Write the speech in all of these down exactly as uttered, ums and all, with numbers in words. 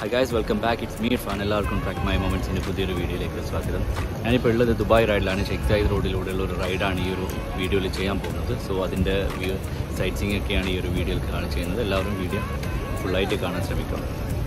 Hi guys, welcome back. It's me Irfan. എല്ലാവർക്കും track my മൊമെന്റ്സിന്റെ പുതിയൊരു വീഡിയോയിലേക്ക് സ്വാഗതം. ഞാനിപ്പോൾ ഉള്ളത് ദുബായ് റൈഡിലാണ്. ഷെയ്ഖ് സായിദ് റോഡിലൂടെയുള്ള ഒരു റൈഡാണ് ഈ ഒരു വീഡിയോയിൽ ചെയ്യാൻ പോകുന്നത്. സോ അതിൻ്റെ സൈറ്റ് സീയിങ് ഒക്കെയാണ് ഈ ഒരു വീഡിയോയിൽ കാണാൻ ചെയ്യുന്നത്. എല്ലാവരും വീഡിയോ ഫുള്ളായിട്ട് കാണാൻ ശ്രമിക്കണം.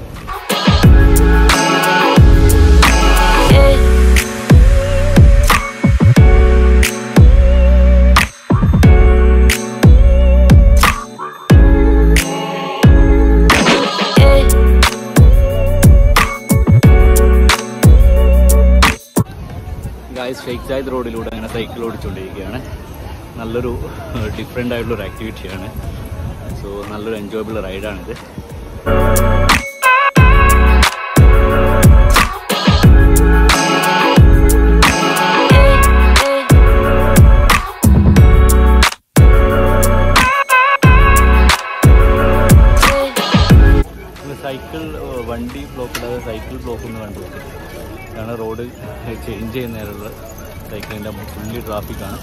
ഷെയ്ഖ് സായിദ് റോഡിലൂടെ അങ്ങനെ സൈക്കിൾ ഓടിച്ചുകൊണ്ടിരിക്കുകയാണ്. നല്ലൊരു ഡിഫറെൻ്റ് ആയിട്ടുള്ളൊരു ആക്ടിവിറ്റിയാണ്. സോ നല്ലൊരു എൻജോയബിൾ റൈഡാണിത്. സൈക്കിൾ വണ്ടി ബ്ലോക്ക് ഇല്ലാതെ സൈക്കിൾ ബ്ലോക്ക് ഒന്ന് കണ്ടു. കാരണം റോഡ് ചേഞ്ച് ചെയ്യുന്ന നേരമുള്ള സൈക്കിളിൻ്റെ ഫുള്ളി ട്രാഫിക്കാണ്.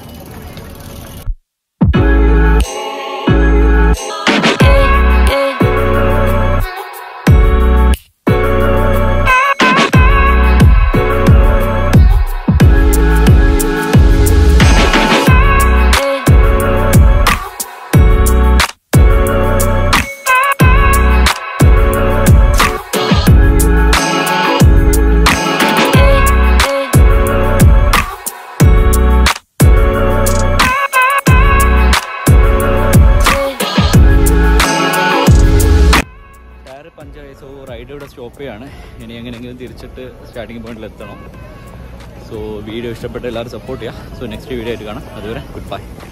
പഞ്ചായി. സോ റൈഡ് ഇവിടെ സ്റ്റോപ്പ് ചെയ്യാണ്. ഇനി എങ്ങനെയെങ്കിലും തിരിച്ചിട്ട് സ്റ്റാർട്ടിംഗ് പോയിന്റിൽ എത്തണം. സോ വീഡിയോ ഇഷ്ടപ്പെട്ട എല്ലാവരും സപ്പോർട്ട് ചെയ്യുക. സോ നെക്സ്റ്റ് വീഡിയോ ആയിട്ട് കാണാം. അതുവരെ ഗുഡ് ബൈ.